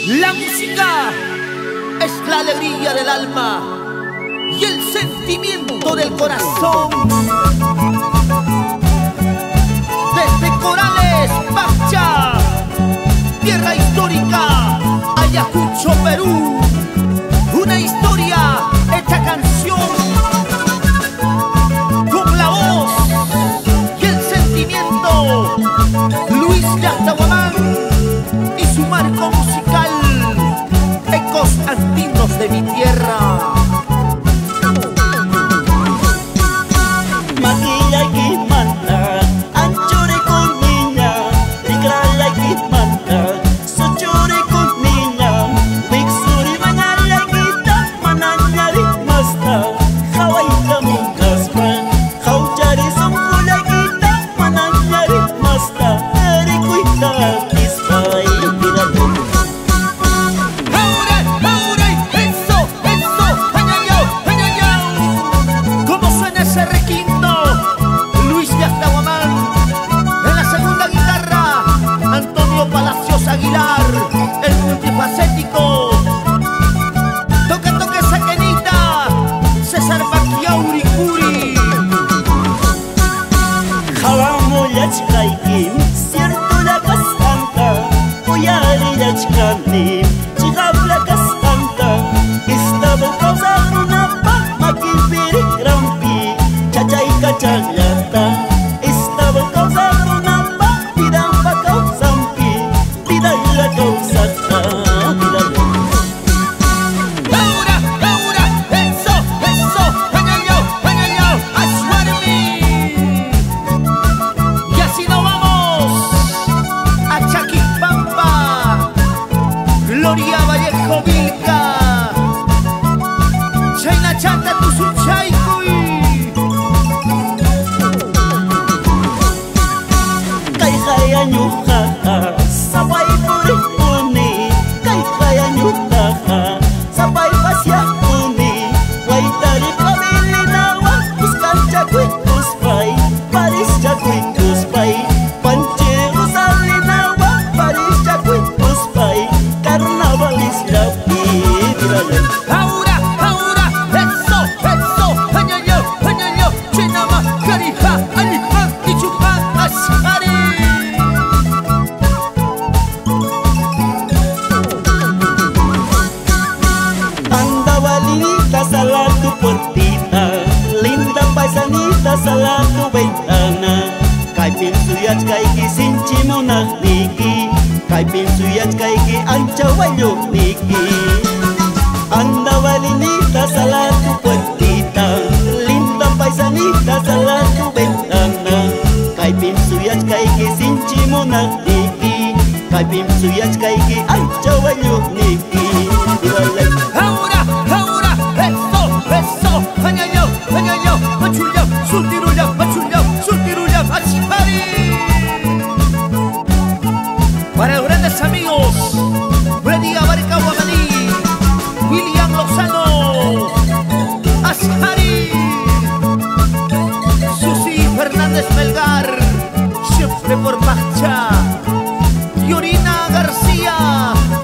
La música es la alegría del alma y el sentimiento del corazón. Desde Corales, Pacha, tierra histórica, Ayacucho, Perú, una historia hecha canción, con la voz y el sentimiento. Luis Yastahuamán y su marco musical, ecos andinos de mi tierra. Maquilla y manta, anchore con niña, tigrala y manta, sochore con niña, mixuri manala y quita, mananyari masta, Hawaii kamukas man, hauchari songkula kita, mananyari masta, eri kuita kispai piratu. Ese requinto, Luis Yastahuamán. En la segunda guitarra, Antonio Palacios Aguilar, el multifacético. Toca esa quenita, César Baquiauricuri. Jawamo yachkaikim, cierto la cascanta, Oyari yachkantim, chigabla cascanta, estaba causando una pama que piri grampi, chachay cachayata, estaba causando una pama, pa causampi, vida la causata, vida la. Gloria Vallejo Vilca, Chayna Chanta Tusuchaycuy. Kay kaya nyuha, sabay puri puni, kay kaya nyuha, sabay pasya puni, way tali pamili nawa, buskan chakwi kuspay, paris chakwi kuspay, panche usali nawa, paris chakwi kuspay, carnaval is lapi, diralen. Ahora, eso, añayo, chinama, carija, alija, ichupa, ashari. Anda balinita, sala tu puertita, linda paisanita, sala tu ventana. Kaipin suyach kaiki sinchi monah niki, kaipin suyach kaiki ancha wayo niki. Anda balinita, sala tu puertita, linda paisanita, sala tu ventana. Kaipin suyach kaiki sinchi monah niki, kaipin suyach kaiki ancha wayo niki. Ahora, eso, añayo, machulla, sultirulla, ashari. Para los grandes amigos, Freddy Abarca Guamaní, William Lozano, ashari. Susi Fernández Melgar, siempre por Pacha. Yorina García,